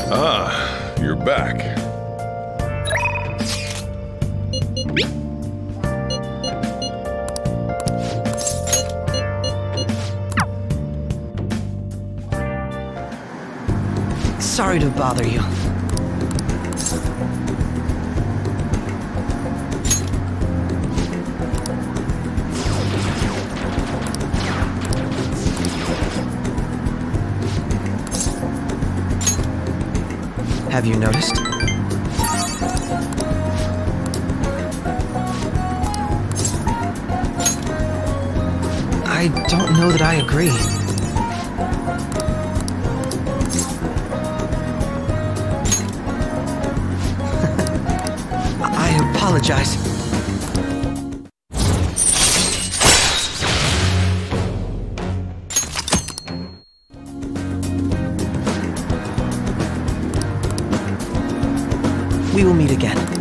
Ah, you're back. Sorry to bother you. Have you noticed? I don't know that I agree. I apologize. We will meet again.